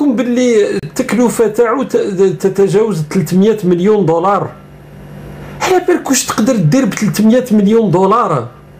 بالكم باللي التكلفه تاعو تتجاوز 300 مليون دولار؟ على بالك واش تقدر دير ب 300 مليون دولار؟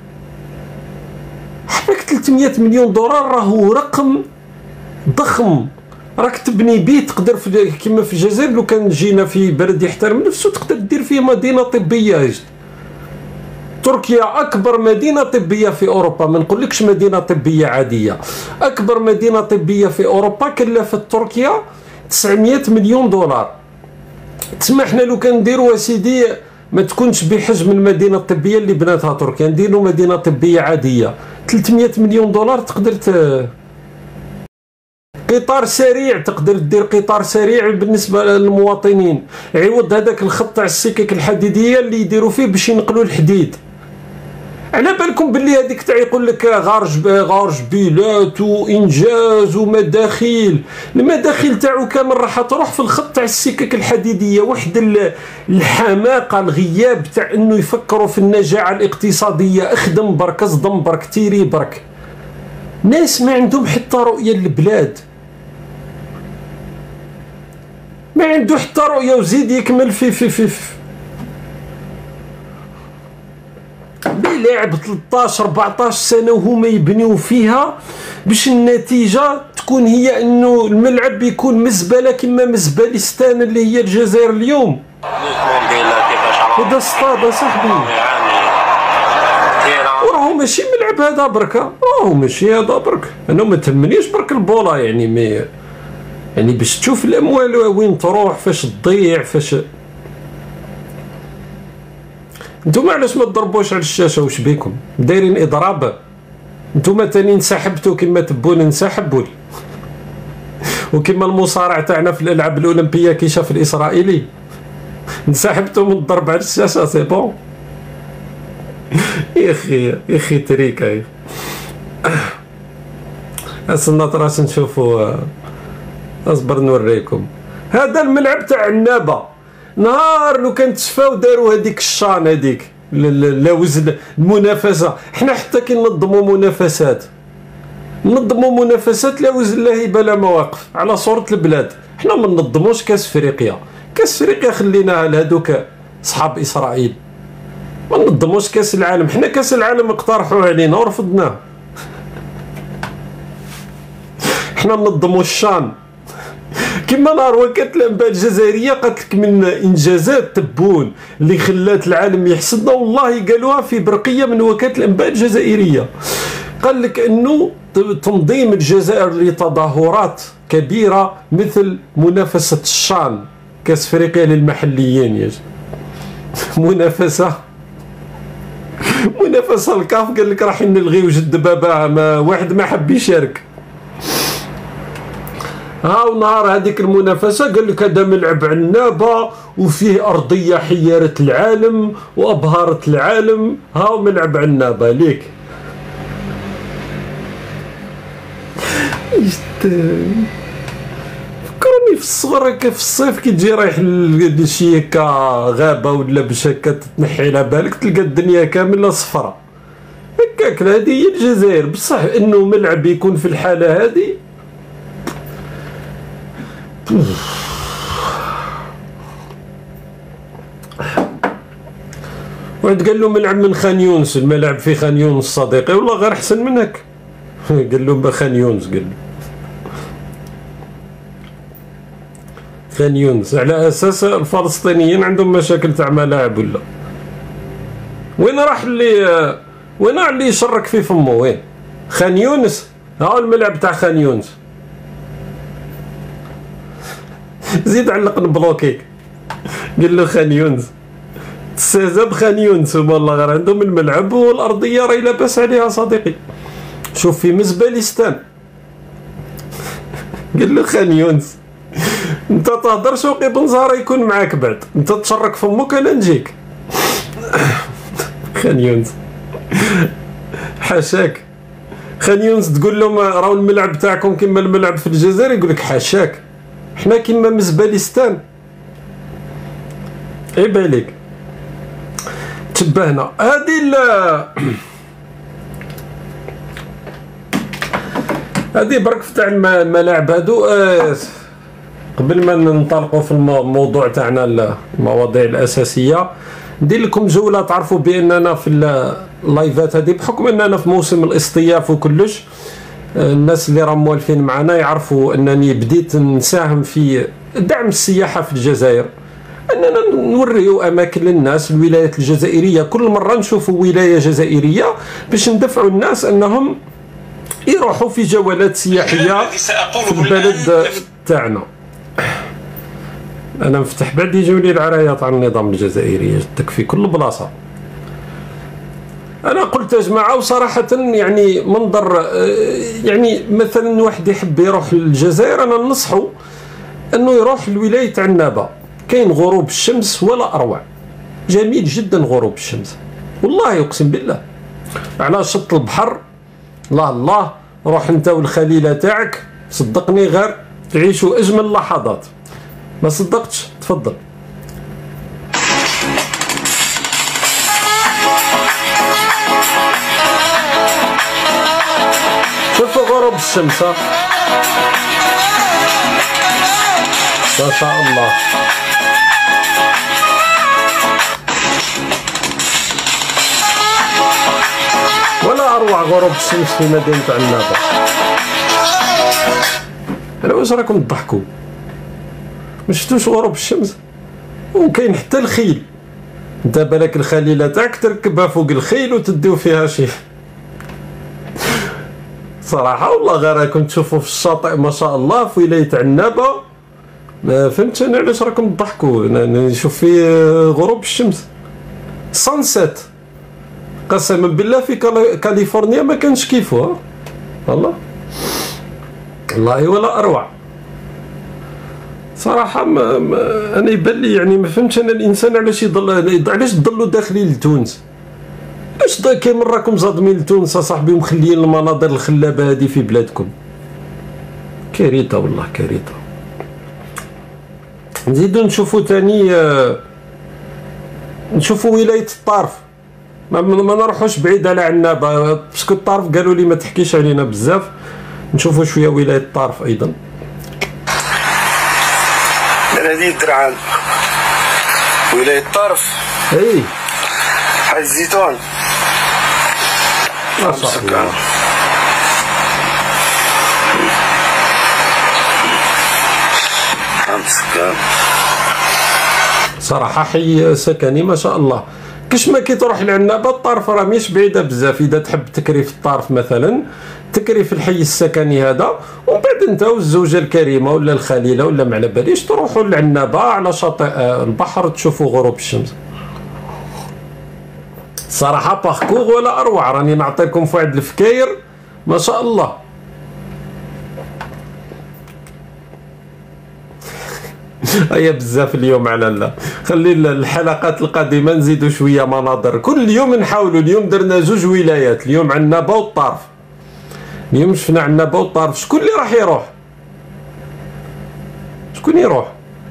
على بالك 300 مليون دولار راهو رقم ضخم، راك تبني بيه تقدر كيما في الجزائر لو كان جينا في بلد يحترم نفسه تقدر دير فيه مدينه طبيه. تركيا اكبر مدينه طبيه في اوروبا، ما نقولكش مدينه طبيه عاديه، اكبر مدينه طبيه في اوروبا كلفت تركيا 900 مليون دولار. تسمى حنا لو كان نديروا سيدي ما تكونش بحجم المدينه الطبيه اللي بناتها تركيا، نديروا مدينه طبيه عاديه 300 مليون دولار تقدر قطار سريع، تقدر دير قطار سريع بالنسبه للمواطنين، عوض هذاك الخط تاع السكك الحديديه اللي يديروا فيه باش ينقلوا الحديد. على بالكم باللي هذيك تاع يقول لك غارج بيلات وانجاز ومداخيل، المداخيل تاعو كامل راح تروح في الخط تاع السكك الحديديه. واحد الحماقه، الغياب تاع انه يفكروا في النجاعه الاقتصاديه، اخدم برك اصدم برك تيري برك. ناس ما عندهم حتى رؤيه للبلاد، ما عنده حتى رؤيه، وزيد يكمل في بيلعب 13 14 سنه وهما يبنيو فيها باش النتيجه تكون هي انه الملعب يكون مزبله كما مزبلستان اللي هي الجزائر اليوم. هذا الصطاد صاحبي، وراهو ماشي ملعب هذا بركه، راهو ماشي هذا برك. انا ما تهمنيش برك البوله يعني، مي يعني باش تشوف الاموال وين تروح، فاش تضيع، فاش. نتوما علاش ما تضربوش على الشاشه؟ واش بيكم دايرين اضراب؟ نتوما تاني انسحبتوا كما تبون انسحبوا، وكما المصارع تاعنا في الالعاب الاولمبيه كي شاف الاسرائيلي انسحبتوا من الضرب على الشاشه. سي بون يا اخي تريكا السنات راس نشوفوا. اصبر نوريكم. هذا الملعب تاع النابه، نهار لو كان تشفاو داروا هذيك الشان هذيك لا وزن المنافسه. حنا حتى كي ننظموا منافسات لا وزن لا هيبه لا مواقف على صوره البلاد. حنا ما ننظموش كاس افريقيا، كاس افريقيا خليناها لهذوك صحاب اسرائيل. ما ننظموش كاس العالم، حنا كاس العالم اقترحوا علينا ورفضناه. حنا ننظموا الشان كما نهار وكالة الانباء الجزائريه قالت لك من انجازات تبون اللي خلات العالم يحسدنا، والله قالوها في برقيه من وكاله الانباء الجزائريه. قال لك انه تنظيم الجزائر لتظاهرات كبيره مثل منافسه الشان كاس افريقيا للمحليين. يا منافسه الكاف قال لك راح نلغيو جد بابا، ما واحد ما حب يشارك. هاو نهار هذيك المنافسه قال لك هذا ملعب عنابه وفيه ارضيه حيرت العالم وابهرت العالم. هاو ملعب عنابه ليك. فكرني في الصغر هكا في الصيف كي تجي رايح لشي هكا غابه ولا باش هكا تنحي على بالك تلقى الدنيا كامله صفراء هكاك. هذه هي الجزائر، بصح انه ملعب يكون في الحاله هذه. واحد قال له ملعب من خان يونس، الملعب في خان يونس صديقي، والله غير احسن منك. قال له بخان يونس، قال له خان يونس على اساس الفلسطينيين عندهم مشاكل تاع ملاعب ولا وين راح اللي يشرك في فمه؟ وين خان يونس؟ ها الملعب تاع خان يونس. زيد علق نبلوكيك. قال له خان يونس تسازا بخان يونس، والله غير عندهم الملعب والارضيه راهي لاباس عليها صديقي. شوف في مزبلستان. قال له خان يونس انت تهضر شوقي بنزهره يكون معاك بعد، انت تشرك فمك انا نجيك. خان يونس حاشاك. خان يونس تقول لهم راهو الملعب تاعكم كما الملعب في الجزائر، يقول لك حاشاك حنا كما مزبلستان. عيب عليك تشبهنا. هذه برك تاع الملاعب هادو. قبل ما ننطلقوا في الموضوع تاعنا المواضيع الاساسيه، ندير لكم جوله تعرفوا باننا في اللايفات هذه بحكم اننا في موسم الاصطياف وكلش. الناس اللي راهم موالفين معنا يعرفوا انني بديت نساهم في دعم السياحه في الجزائر، اننا نوريو اماكن للناس. الولايات الجزائريه كل مره نشوفوا ولايه جزائريه باش ندفعوا الناس انهم يروحوا في جولات سياحيه في البلد تاعنا. انا مفتح بعد يجيو لي العرايات على النظام الجزائري في كل بلاصه. انا قلت يا جماعه وصراحه يعني منظر، يعني مثلا واحد يحب يروح للجزائر انا ننصحه انه يروح لولايه عنابه. كاين غروب الشمس ولا اروع، جميل جدا غروب الشمس والله اقسم بالله على شط البحر. الله الله، روح انت والخليله تاعك صدقني غير تعيشوا اجمل اللحظات. ما صدقتش تفضل. شوفوا غروب الشمس ما شاء الله. ولا اروع غروب الشمس في مدينه عنابه. انا واش راكم تضحكوا؟ ما شفتوش غروب الشمس؟ وكاين حتى الخيل. انت بالك الخليله تاعك تركبها فوق الخيل وتديو فيها شي صراحه والله غير راكم تشوفوا في الشاطئ ما شاء الله في ولايه عنابه. ما فهمتش انا علاش راكم تضحكوا. انا نشوف في غروب الشمس سانسيت قسما بالله في كاليفورنيا ما كانش كيفه. والله والله ولا اروع صراحه. انا يبان لي يعني ما فهمتش انا الانسان علاش علاش تضلوا داخلين لتونس. علاش كاين من راكم صادمين لتونس اصاحبي ومخليين المناظر الخلابه هذه في بلادكم؟ كارثه والله كارثه. نزيدو نشوفوا تاني، نشوفوا ولايه الطارف. ما نروحوش بعيد على عنابه باسكو الطارف قالوا لي ما تحكيش علينا بزاف. نشوفوا شويه ولايه الطارف ايضا. هذه الدرعان ولايه الطارف. اي حي الزيتون ما شاء الله. صراحه حي سكني ما شاء الله. كاش ما كي تروح لعنابه الطرف راه مش بعيده بزاف. اذا تحب تكري في الطرف مثلا تكري في الحي السكني هذا، ومن بعد انت والزوجه الكريمه ولا الخليله ولا ما على باليش تروحوا لعنابه على شاطئ البحر تشوفوا غروب الشمس. صراحه باركور ولا اروع. راني نعطيكم في واحد الفكاير ما شاء الله. هيا بزاف اليوم على لا خلي الحلقات القادمه نزيدوا شويه مناظر. كل يوم نحاولوا. اليوم درنا زوج ولايات، اليوم عنابه والطارف. اليوم شفنا عنابه والطارف. شكون اللي راح يروح؟ شكون يروح؟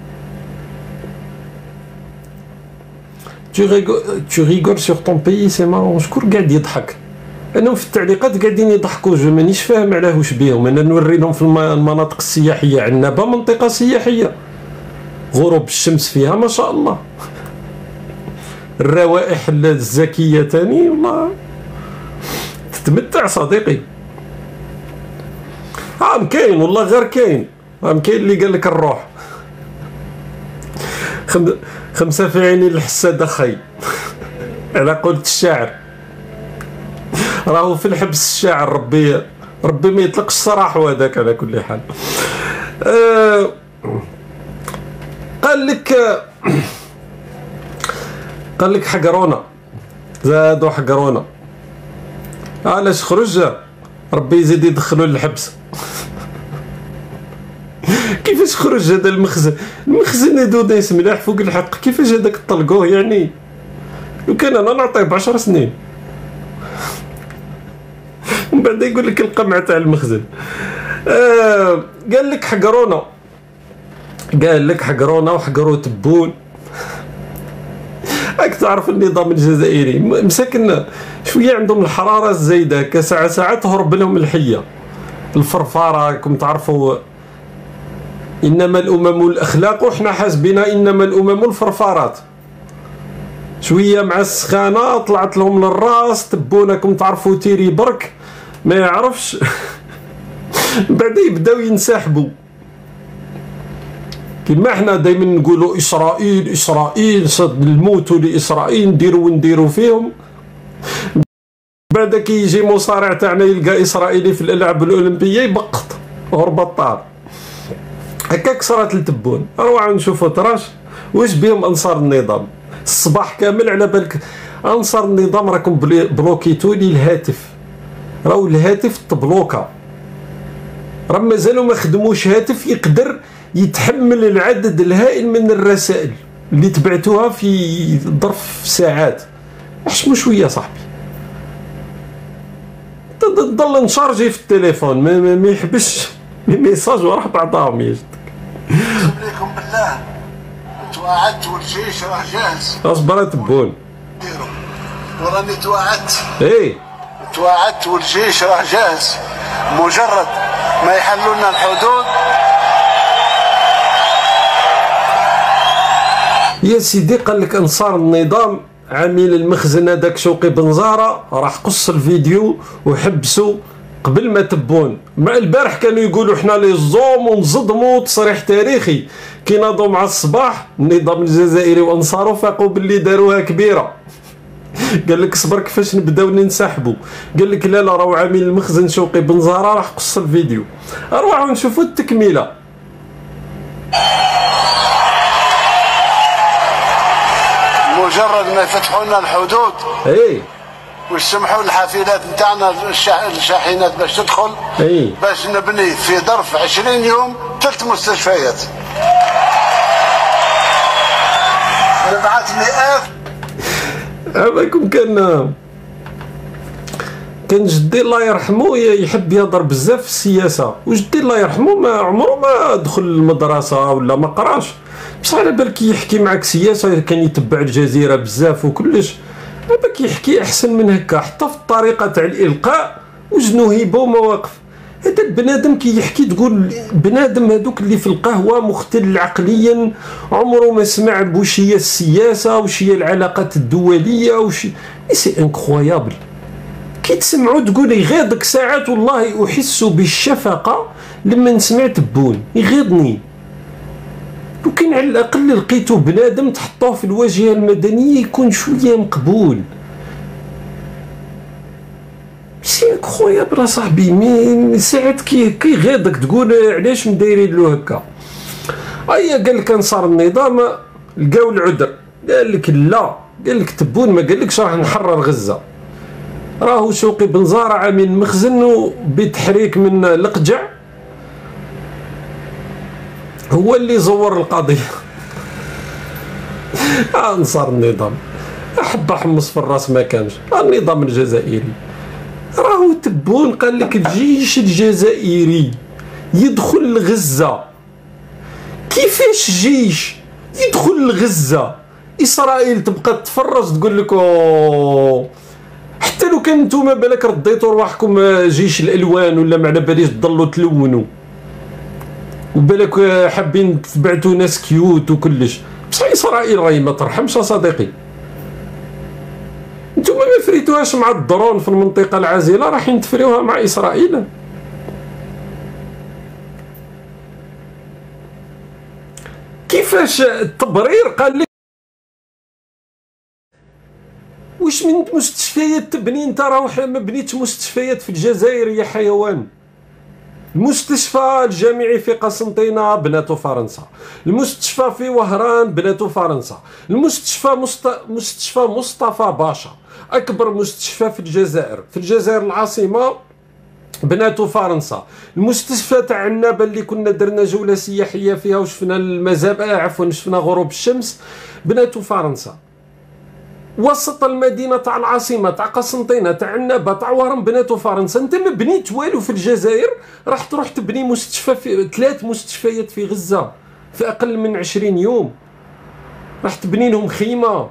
tu rigoles sur ton pays c'est marrant. شكون قاعد يضحك؟ انهم في التعليقات قاعدين يضحكوا. جو مانيش فاهم علاه واش بيهم. انا نوري لهم في المناطق السياحيه. عنابه منطقه سياحيه غروب الشمس فيها ما شاء الله. الروائح الزكيه تاني والله تتمتع صديقي. كاين والله غير كاين. كاين اللي قال لك نروح. خمسة في عيني الحسادة خي. على قولة الشاعر. راهو في الحبس الشاعر. ربي ما يطلقش الصراح هذاك. على كل حال قال لك حقرونا. زادوا حقرونا. علاش خرج؟ ربي يزيد يدخلوا للحبس. كيفاش خرج هذا المخزن هذو ناس ملاح فوق الحق. كيفاش هذاك طلقوه يعني؟ لو كان انا نعطيه ب10 سنين. ومن بعد يقول لك القمع تاع المخزن. قال لك حقرونا. قال لك حقرونا وحقروا تبون. راك تعرف النظام الجزائري مساكن شويه عندهم الحراره الزايده. ساعه تهرب لهم الحيه. الفرفاره راكم تعرفوا انما الامم الاخلاق، وحنا حاسبينها انما الامم الفرفارات. شويه مع السخانه طلعت لهم للراس، تبوناكم تعرفوا تيري برك ما يعرفش بعدا يبداو ينسحبوا. كما حنا دائما نقولوا اسرائيل اسرائيل صد الموت لاسرائيل، نديروا فيهم. بعدا كيجي مصارع تاعنا يلقى اسرائيلي في الالعاب الاولمبيه يبقط وهربطار. هكاك صارت لتبون. روحوا نشوفوا تراش واش بهم انصار النظام الصباح كامل. على بالك انصار النظام راكم بلوكيتوا لي الهاتف، راهو الهاتف تبلوكا، راه مازالوا ما خدموش هاتف يقدر يتحمل العدد الهائل من الرسائل اللي تبعتوها في ظرف ساعات. احشموا شويه صاحبي، تضل نشارجي في التليفون ما يحبش ميساج وراح بعضهم يجدك. عليكم بالله توعدت والجيش راه جاهز. اصبر تبون ديروا وراني توعدت. ايه توعدت والجيش راه جاهز، مجرد ما يحلوا لنا الحدود. يا سيدي قال لك انصار النظام عامل المخزن هذاك شوقي بنزاره راح قص الفيديو وحبسوا قبل ما تبون. مع البارح كانوا يقولوا حنا لي زوم ونصدموا تصريح تاريخي، كي ناضوا مع الصباح النظام الجزائري وانصاره فاقوا باللي داروها كبيره. قال لك صبر كيفاش نبداو ننسحبوا. قال لك لا راهو عامل المخزن شوقي بنزاره راح قص الفيديو. اروحوا نشوفوا التكميله. مجرد ما يفتحوا لنا الحدود ايه ويسمحوا الحافلات نتاعنا الشاحنات باش تدخل، ايه باش نبني في ظرف 20 يوم 3 مستشفيات، نبعث مئات. عباكم كان جدي الله يرحمه يحب يهضر بزاف في السياسه، وجدي الله يرحمه ما عمره ما دخل المدرسه ولا ما قراش، بصح على بالك يحكي معك سياسه، كان يتبع الجزيره بزاف وكلش. على بالك يحكي احسن من هكا، حتى في الطريقه تاع الالقاء وزنو هيبه ومواقف. هذا البنادم كي يحكي تقول بنادم هذوك اللي في القهوه مختل عقليا، عمره ما سمع بوش هي السياسه وش هي العلاقات الدوليه وش سي انكرويابل. كي تسمعوا تقول يغيضك ساعات، والله احس بالشفقه لما سمعت بون يغيضني. لو كان على الاقل لقيتو بنادم تحطوه في الواجهه المدنيه يكون شويه مقبول. سي انكرويابل صاحبي، مي ساعات كيغيضك تقول علاش مدايرين له هكا. ايا قال لك انصار النظام لقاو العذر، قال لك لا، قال لك تبون ما قالكش راح نحرر غزه. راهو شوقي بنزاره عامل مخزن بتحريك من القجع هو اللي زور القضيه. انصار النظام احب احمص في الراس ما كانش النظام الجزائري. راهو تبون قال لك الجيش الجزائري يدخل لغزه. كيفاش جيش يدخل لغزه؟ اسرائيل تبقى تتفرج تقول لك حتى لو كان نتوما بالك رديتوا رواحكم جيش الالوان ولا ما على باليش تضلوا تلونوا وبالك حابين تبعتوا ناس كيوت وكلش، بصح اسرائيل راهي ما ترحمش صديقي. نتوما ما فريتوهاش مع الدرون في المنطقه العازله، رايحين تفريوها مع اسرائيل. كيفاش التبرير قال لك واش من مستشفيات تبني انت؟ راه ما بنيتش مستشفيات في الجزائر يا حيوان. المستشفى الجامعي في قسنطينه بناتو فرنسا، المستشفى في وهران بناتو فرنسا، مستشفى مصطفى باشا اكبر مستشفى في الجزائر العاصمه بناتو فرنسا، المستشفى تاع عنابه اللي كنا درنا جوله سياحيه فيها وشفنا المزارع شفنا غروب الشمس بناتو فرنسا. وسط المدينه تاع العاصمه تاع قسنطينه تاع عنابه تاع وهران بناتو فرنسا. انت ما بنيت والو في الجزائر، راح تروح تبني مستشفى في 3 مستشفيات في غزه في اقل من 20 يوم. راح تبني لهم خيمه،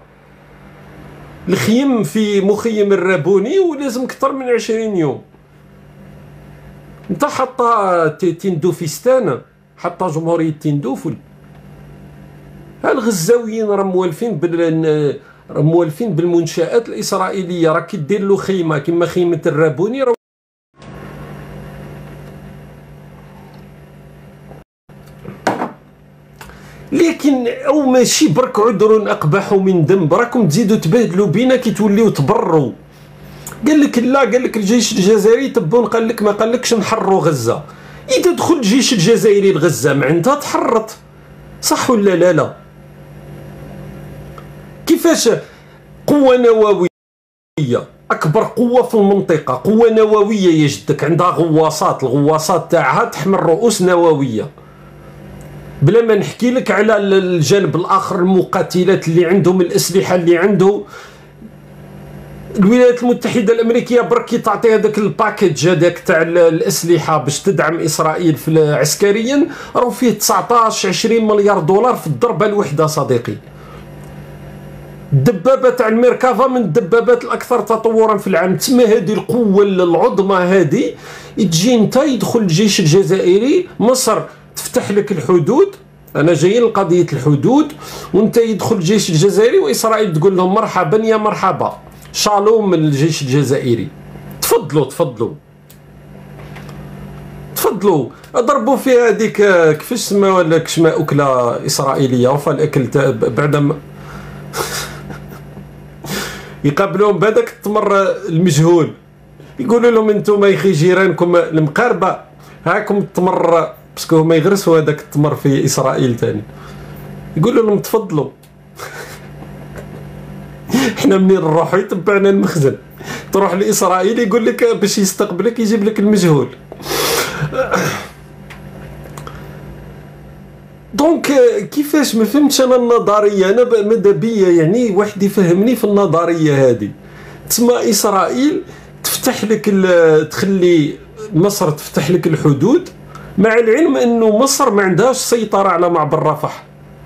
الخيم في مخيم الرابوني ولازم اكثر من 20 يوم. انت حاطه تندوفستان، حاطه جمهوريه تندوفل. الغزاويين راه موالفين بالمنشآت الاسرائيليه، راه كدير له خيمه كما خيمه الرابوني. لكن او ماشي برك عذر اقبح من ذنب، راكم تزيدوا تبهدلوا بينا كي توليو تبروا. قال لك لا، قال لك الجيش الجزائري تبون، قال لك ما قالكش نحرروا غزه. اذا دخل الجيش الجزائري لغزه معناتها تحرط، صح ولا لا؟ لا. كيفاش قوه نوويه اكبر قوه في المنطقه، قوه نوويه يا جدك، عندها غواصات، الغواصات تاعها تحمل رؤوس نوويه. بلا ما نحكي لك على الجانب الاخر المقاتلات اللي عندهم، الاسلحه اللي عنده الولايات المتحده الامريكيه. بركي تعطي هذاك الباكيج هذاك تاع الاسلحه باش تدعم اسرائيل في عسكريا، راه فيه 19 20 مليار دولار في الضربه الوحده صديقي. الدبابه تاع الميركافا من الدبابات الاكثر تطورا في العالم. تسمى هذه القوه العظمى هذه تجي انت يدخل الجيش الجزائري، مصر تفتح لك الحدود، انا جاي لقضيه الحدود، وانت يدخل الجيش الجزائري واسرائيل تقول لهم مرحبا يا مرحبا، شالوم من الجيش الجزائري، تفضلوا تفضلوا تفضلوا. ضربوا فيها هذيك كيفاش سماوها لك شما اكله اسرائيليه، رفع الاكل بعد ما يقابلوهم بهذاك التمر المجهول، يقولوا لهم انتم يا اخي جيرانكم المقاربه هاكم التمر، باسكو هما يغرسوا هذاك التمر في اسرائيل ثاني، يقولوا لهم تفضلوا. احنا منين نروحوا يتبعنا المخزن، تروح لاسرائيل يقول لك باش يستقبلك يجيب لك المجهول. دونك كيفاش ما فهمتش انا النظريه، انا ماذا بيا يعني واحد يفهمني في النظريه هذه. تسمى اسرائيل تفتح لك تخلي مصر تفتح لك الحدود، مع العلم انه مصر ما عندهاش سيطره على معبر رفح.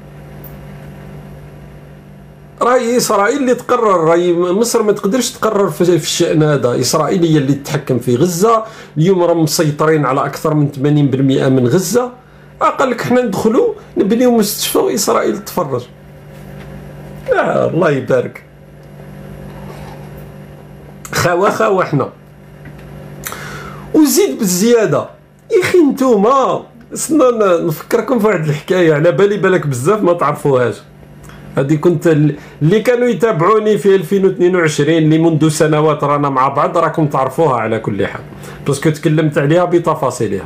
راهي اسرائيل اللي تقرر، راهي مصر ما تقدرش تقرر في الشان هذا، اسرائيل هي اللي تتحكم في غزه. اليوم راهم مسيطرين على اكثر من 80% من غزه. قال لك حنا ندخلوا نبنيو مستشفى واسرائيل تتفرج. الله يبارك، خوا حنا. وزيد بالزياده يا اخي نتوما، نفكركم في واحد الحكايه على بالك بزاف ما تعرفوهاش. هذه كنت اللي كانوا يتابعوني في 2022 اللي منذ سنوات رانا مع بعض راكم تعرفوها على كل حال، باسكو تكلمت عليها بتفاصيلها.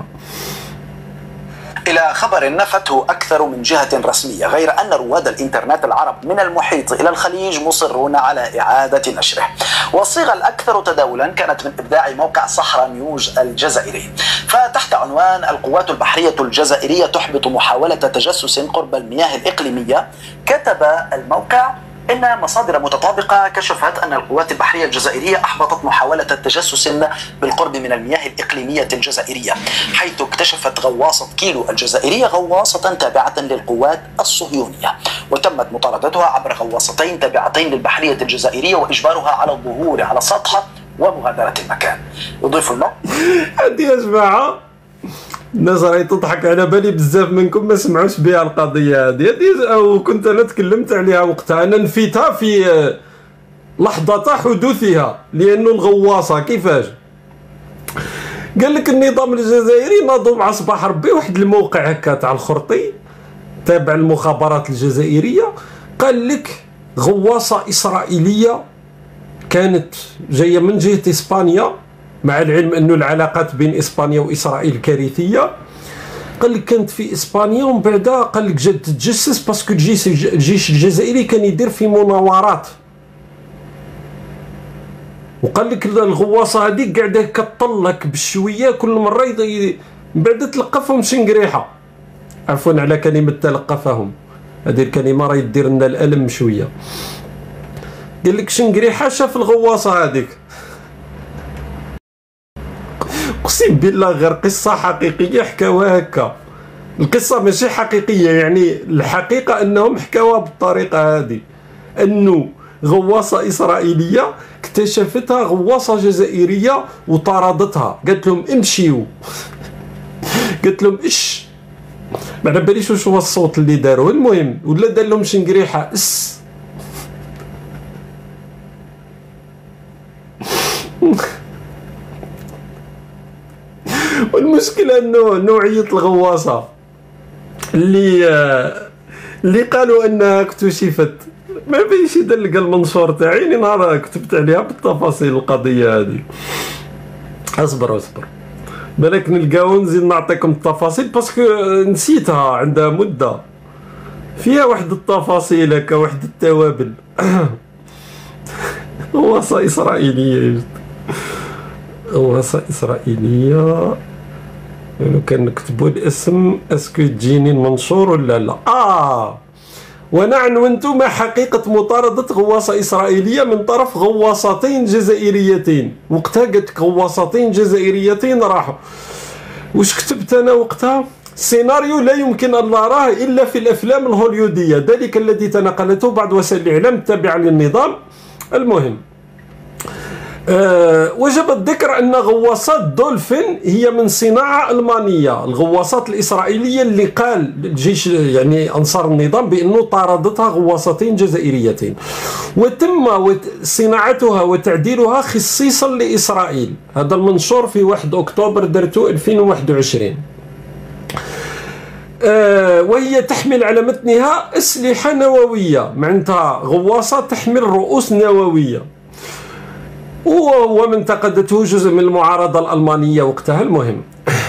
إلى خبر نفته أكثر من جهة رسمية، غير أن رواد الإنترنت العرب من المحيط إلى الخليج مصرون على إعادة نشره. والصيغة الأكثر تداولا كانت من إبداع موقع صحراء نيوز الجزائري، فتحت عنوان القوات البحرية الجزائرية تحبط محاولة تجسس قرب المياه الإقليمية، كتب الموقع إن مصادر متطابقة كشفت أن القوات البحرية الجزائرية أحبطت محاولة تجسس بالقرب من المياه الإقليمية الجزائرية، حيث اكتشفت غواصة كيلو الجزائرية غواصة تابعة للقوات الصهيونية، وتمت مطاردتها عبر غواصتين تابعتين للبحرية الجزائرية وإجبارها على الظهور على السطح ومغادرة المكان. يضيف الموقع هذه يا جماعة الناس راهي تضحك، على بالي بزاف منكم ما سمعوش بها القضيه هذه، وكنت انا تكلمت عليها وقتها، انا نفيتها في لحظه حدوثها، لانه الغواصه كيفاش قال لك النظام الجزائري ناضوا مع صباح ربي واحد الموقع هكا تاع الخرطي تابع المخابرات الجزائريه، قال لك غواصه اسرائيليه كانت جايه من جهه اسبانيا، مع العلم انه العلاقات بين اسبانيا واسرائيل كارثيه. قال لك كانت في اسبانيا ومن بعدها قال لك جات تتجسس باسكو الجيش الجزائري كان يدير في مناورات، وقال لك الغواصه هذيك قاعده كتطلق بالشويه كل مره من بعد تلقفهم شنقريحه، عفوا على كلمه تلقفهم، هذه الكلمه راهي دير لنا الالم شويه. قال لك شنقريحه شاف الغواصه هذيك، اقسم بالله غير قصه حقيقيه حكاوها هكا، القصه ماشي حقيقيه، يعني الحقيقه انهم حكاوها بالطريقه هذه، انه غواصه اسرائيليه اكتشفتها غواصه جزائريه وطاردتها، قالت لهم امشيوا قلت لهم اش ما على باليش واش هو الصوت اللي داروه، المهم ولا دار لهم شي نقريحه اس. والمشكله انه نوعيه الغواصه اللي قالوا انها اكتشفت ما بيش يدلق المنشور تاعي نهار كتبت عليها بالتفاصيل القضيه هذه. اصبر بالك نلقاو نزيد نعطيكم التفاصيل باسكو نسيتها، عندها مده فيها واحد التفاصيل هكا، واحد التوابل. غواصه اسرائيليه، غواصه اسرائيليه. لو كان نكتبوا الاسم اسكو تجيني المنشور ولا لا. وانا عنونت ما حقيقة مطاردة غواصة إسرائيلية من طرف غواصتين جزائريتين. وقتها قلت غواصتين جزائريتين راحوا. وش كتبت أنا وقتها؟ سيناريو لا يمكن أن نراه إلا في الأفلام الهوليودية، ذلك الذي تناقلته بعض وسائل الإعلام التابعة للنظام. المهم وجب الذكر أن غواصات دولفين هي من صناعة ألمانية. الغواصات الإسرائيلية اللي قال الجيش يعني أنصار النظام بأنه طاردتها غواصتين جزائريتين، وتم صناعتها وتعديلها خصيصا لإسرائيل. هذا المنشور في 1 أكتوبر درته 2021. وهي تحمل على متنها أسلحة نووية، معناتها غواصة تحمل رؤوس نووية، ومن انتقدته جزء من المعارضة الألمانية وقتها. المهم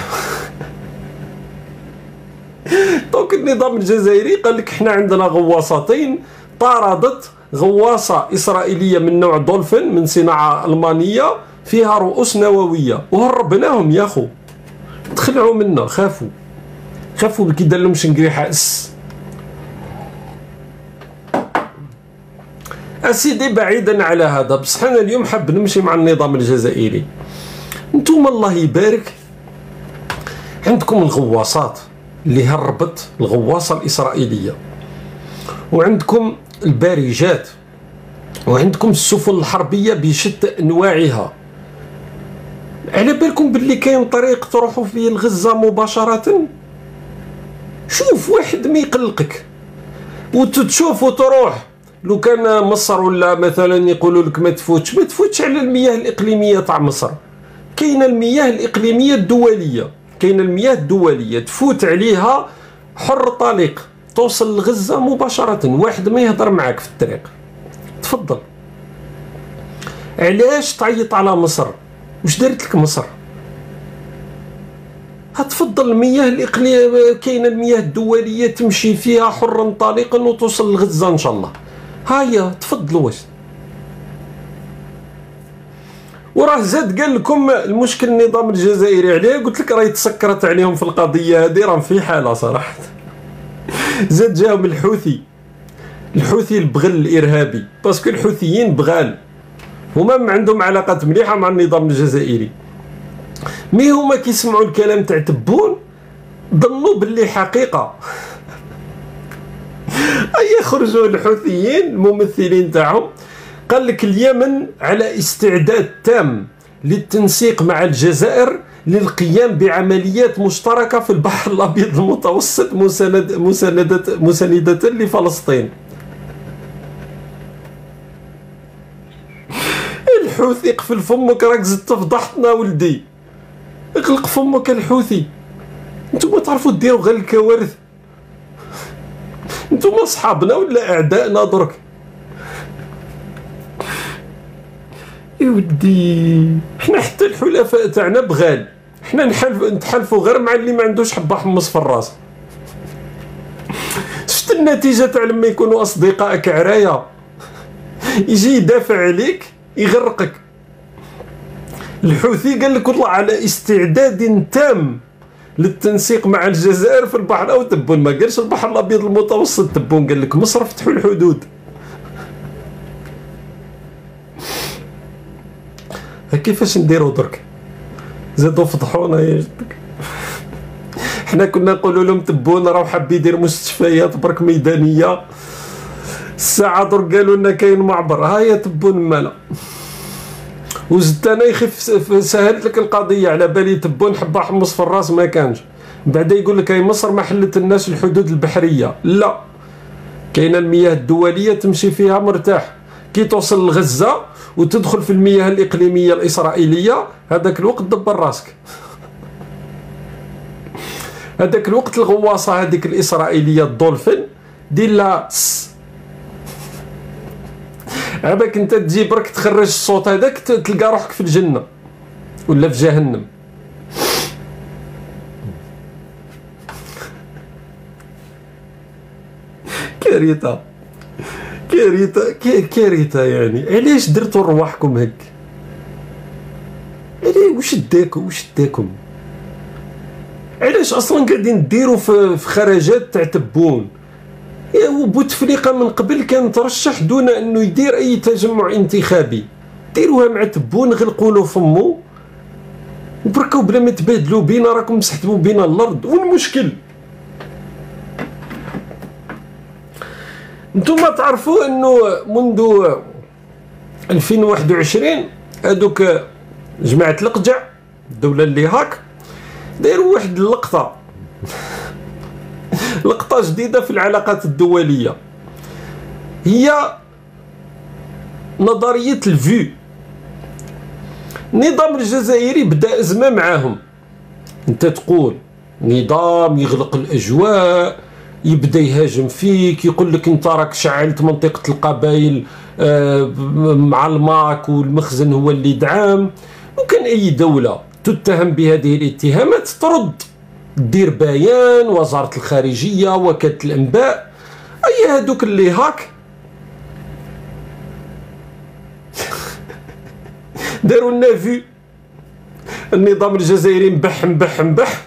دونك النظام الجزائري قال لك احنا عندنا غواصتين طاردت غواصة إسرائيلية من نوع دولفين من صناعة ألمانية فيها رؤوس نووية، وهربناهم يا خو، تخلعوا منا، خافوا كي دار لهم شنقريحة اس. أسيدي بعيدا على هذا، بصح أنا اليوم حاب نمشي مع النظام الجزائري. انتم الله يبارك عندكم الغواصات اللي هربت الغواصة الإسرائيلية، وعندكم البارجات، وعندكم السفن الحربية بشتى أنواعها. على بالكم باللي كاين طريق تروحوا فيه لغزة مباشرة؟ شوف واحد ما يقلقك وتشوف وتروح. لو كان مصر ولا مثلا يقولوا لك ما تفوتش على المياه الإقليمية تاع مصر. كاين المياه الإقليمية الدولية، كاين المياه الدولية تفوت عليها حر طليق، توصل لغزة مباشرة، واحد ما يهضر معاك في الطريق. تفضل. علاش تعيط على مصر؟ واش دارت لك مصر؟ هتفضل المياه الإقليمية، كاين المياه الدولية تمشي فيها حرا طليقا وتوصل لغزة إن شاء الله. هيا تفضلوا. واش وراه زاد قال لكم المشكل النظام الجزائري عليه، قلت لك راهي تسكرت عليهم في القضيه هذه، راهم في حاله صراحه. زاد جاهم الحوثي البغل الارهابي، باسكو الحوثيين بغال هما عندهم علاقات مليحه مع النظام الجزائري. مي هما كيسمعوا الكلام تاع تبون ظنوا باللي حقيقه. أي خرجوا الحوثيين الممثلين تاعهم، قال لك اليمن على استعداد تام للتنسيق مع الجزائر للقيام بعمليات مشتركة في البحر الأبيض المتوسط مساندة لفلسطين. الحوثي قفل فمك، راك زدت فضحتنا ولدي، اغلق فمك الحوثي. انتم تعرفوا ديروا غير الكوارث، انتم صحابنا ولا اعدائنا درك؟ يا ودي حنا حتى الحلفاء تاعنا بغال، حنا نتحالفوا غير مع اللي ما عندوش حبه حمص في الراس. شفت النتيجه تاع لما يكونوا اصدقائك عرايا، يجي يدافع عليك يغرقك. الحوثي قال لك والله على استعداد تام للتنسيق مع الجزائر في البحر، او تبون ما قالش البحر الابيض المتوسط، تبون قال لك مصر فتحوا الحدود. كيفاش نديروا درك؟ زادوا فضحونا يا جدك. حنا كنا نقولوا لهم تبون راه حاب يدير مستشفيات برك ميدانيه، الساعه درك قالوا لنا كاين معبر. هيا تبون مالا. وزدت انا يخف سهلت لك القضيه، على بالي تبون حبه حمص في الراس ما كانش. بعدا يقول لك هاي مصر ما حلت الناس الحدود البحريه. لا، كاينه المياه الدوليه تمشي فيها مرتاح. كي توصل لغزه وتدخل في المياه الاقليميه الاسرائيليه، هذاك الوقت دبر راسك. هذاك الوقت الغواصه هذيك الاسرائيليه الدولفين دير لها عباك انت تجي برك تخرج الصوت هذاك تلقى روحك في الجنه ولا في جهنم. كارثه كارثه كارثه. يعني علاش درتوا رواحكم هك؟ علاش؟ واش داكم؟ علاش اصلا قاعدين ديروا في خرجات تاع تبون؟ وبوتفليقه من قبل كان ترشح دون انه يدير اي تجمع انتخابي. ديروها مع تبون، غلقوا له فمو وبركاو بلا ما تبادلوا بينا، راكم مسحتوا بينا الارض. والمشكل نتوما تعرفوا انه منذ 2021 هذوك جماعه القجع الدوله اللي هاك دايروا واحد اللقطه لقطه جديده في العلاقات الدوليه، هي نظريه الفيو. النظام الجزائري بدا ازمه معاهم. انت تقول نظام يغلق الاجواء، يبدا يهاجم فيك، يقول لك انت راك شعلت منطقه القبائل مع الماك والمخزن هو اللي دعم. وكان اي دوله تتهم بهذه الاتهامات ترد، دير بيان، وزاره الخارجيه، وكاله الانباء، اي هذوك اللي هاك داروا لنا في النظام الجزائري مبح مبح مبح،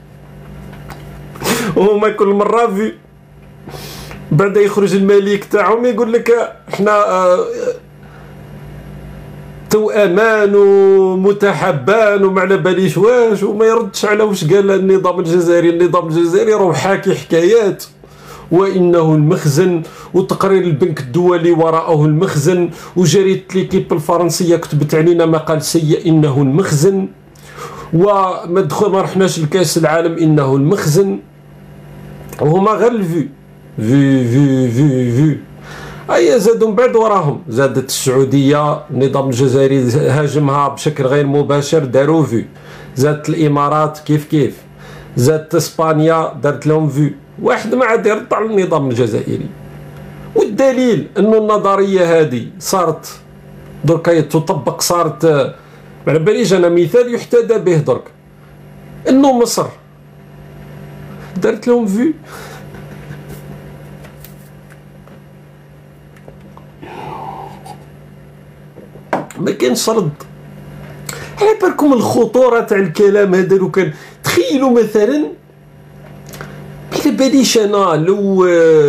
وهما كل مره في بعد يخرج الملك تاعهم يقول لك احنا توامان ومتحبان وما على باليش واش، وما يردش على واش قال النظام الجزائري. النظام الجزائري راه حاكي حكايات، وانه المخزن، وتقرير البنك الدولي وراءه المخزن، وجريده ليكيب الفرنسيه كتبت علينا مقال سيء انه المخزن، وما ما رحناش لكاس العالم انه المخزن. وهما غير الفيو في في في في اي زادوا من بعد وراهم. زادت السعوديه، النظام الجزائري هاجمها بشكل غير مباشر، داروا فيو. زادت الامارات كيف زادت اسبانيا دارت لهم فيو. واحد ما عاد يرد على النظام الجزائري. والدليل انه النظريه هذه صارت دركا تطبق، صارت على باليش انا مثال يحتذى به درك، انه مصر دارت لهم فيو. ما كانش رد. على بالكم الخطوره تاع الكلام هذا؟ لو كان تخيلوا مثلا، على باليش انا لو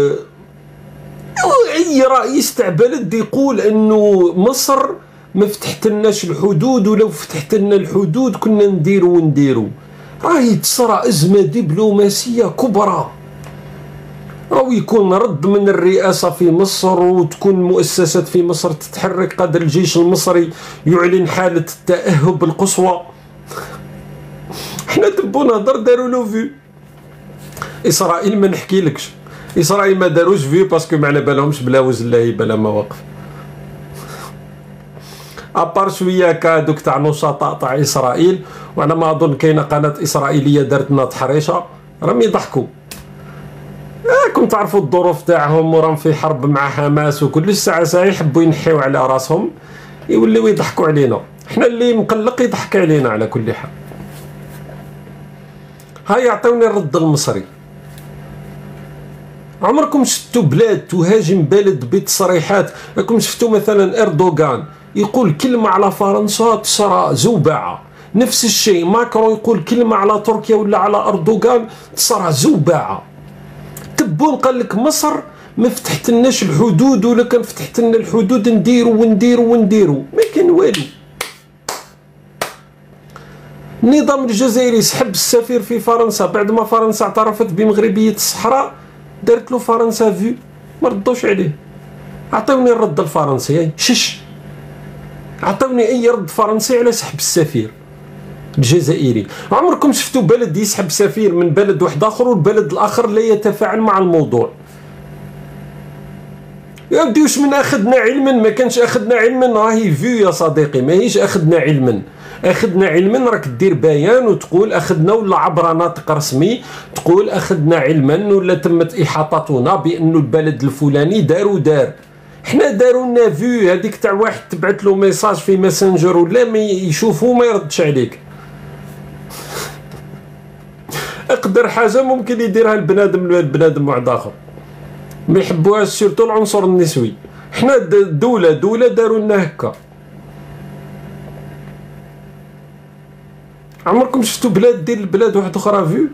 اي رئيس تاع بلد يقول انه مصر ما فتحتلناش الحدود، ولو فتحت لنا الحدود كنا نديرو، راهي تصرى ازمه دبلوماسيه كبرى. أو يكون رد من الرئاسة في مصر، وتكون مؤسسات في مصر تتحرك، قادر الجيش المصري يعلن حالة التأهب القصوى. احنا تبو نهضر داروا له فيو. إسرائيل ما نحكيلكش، إسرائيل ما داروش فيو باسكو ما على بالهمش بلا وزلاهي بلا مواقف. ابار شويه كادوك تاع نشطاء تاع إسرائيل، وعلى ما أظن كاينة قناة إسرائيلية دارت لنا تحريشة راهم يضحكوا. كنت تعرفوا الظروف تاعهم، وراهم في حرب مع حماس وكل ساعه يحبوا ينحيو على راسهم، يوليو يضحكوا علينا. احنا اللي مقلق يضحك علينا على كل حال. هاي يعطيوني الرد المصري. عمركم شفتوا بلاد تهاجم بلد بتصريحات؟ راكم شفتوا مثلا اردوغان يقول كلمه على فرنسا تصرى زوبعه، نفس الشيء ماكرون يقول كلمه على تركيا ولا على اردوغان تصرى زوبعه. تبون قال لك مصر ما فتحتلناش الحدود، ولا كان فتحت لنا الحدود نديرو ما كان والو. النظام الجزائري سحب السفير في فرنسا بعد ما فرنسا اعترفت بمغربيه الصحراء، دارت له فرنسا فيو، ما ردوش عليه. عطيوني الرد الفرنسي، شش عطيوني اي رد فرنسي على سحب السفير. الجزائري. عمركم شفتوا بلد يسحب سفير من بلد واحد اخر والبلد الاخر لا يتفاعل مع الموضوع؟ يا ودي واش من اخذنا علما؟ ما كانش اخذنا علما راهي فيو يا صديقي، ماهيش اخذنا علما. اخذنا علما راك دير بيان وتقول اخذنا، ولا عبر ناطق رسمي تقول اخذنا علما ولا تمت احاطتنا بانه البلد الفلاني دار. حنا داروا لنا فيو هذيك تاع واحد تبعت له ميساج في ماسنجر ولا ما يشوفه ما يردش عليك. اقدر حاجه ممكن يديرها البنادم واحد اخر ما يحبوهاش، سيرتو العنصر النسوي. حنا دولة داروا لنا هكا. عمركم شفتوا بلاد دير البلاد واحد اخرى فيو؟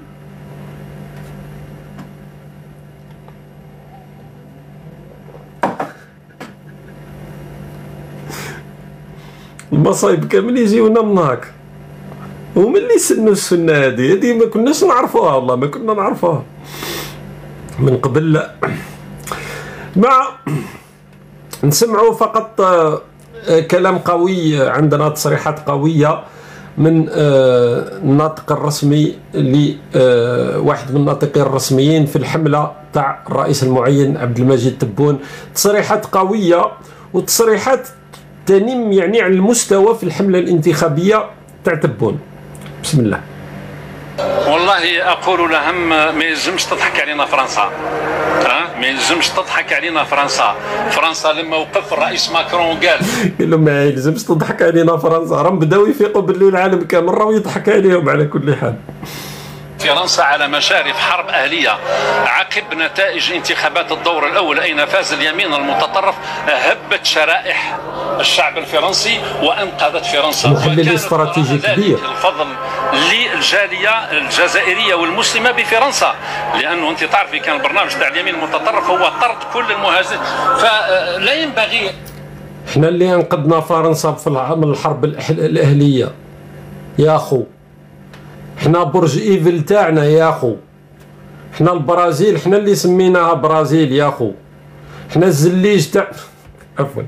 المصايب كامل يجيونا من هاك. هما اللي سنوا السنه هذه ما كناش نعرفوها، والله ما كنا نعرفوها من قبل. لا مع نسمعوا فقط كلام قوي، عندنا تصريحات قويه من الناطق الرسمي لواحد من الناطقين الرسميين في الحمله تاع الرئيس المعين عبد المجيد تبون. تصريحات قويه وتصريحات تنم يعني على المستوى في الحمله الانتخابيه تاع تبون. بسم الله. والله اقول لهم ما يلزمش تضحك علينا فرنسا، ما يلزمش تضحك علينا فرنسا. فرنسا لما وقف الرئيس ماكرون قال لهم ما يلزمش تضحك علينا فرنسا، راهم بداو يفيقوا باللي العالم كامل راه يضحك عليهم على كل حال. فرنسا على مشارف حرب أهلية عقب نتائج انتخابات الدور الأول أين فاز اليمين المتطرف، هبت شرائح الشعب الفرنسي وأنقذت فرنسا. محلل استراتيجي كبير. الفضل للجالية الجزائرية والمسلمة بفرنسا، لأنه أنت تعرفي كان البرنامج تاع اليمين المتطرف هو طرد كل المهاجرين، فلا ينبغي. احنا اللي انقذنا فرنسا من الحرب الأهلية يا أخو. حنا برج ايفل تاعنا يا اخو. حنا البرازيل حنا اللي سميناها برازيل يا اخو. حنا الزليج تاع عفوا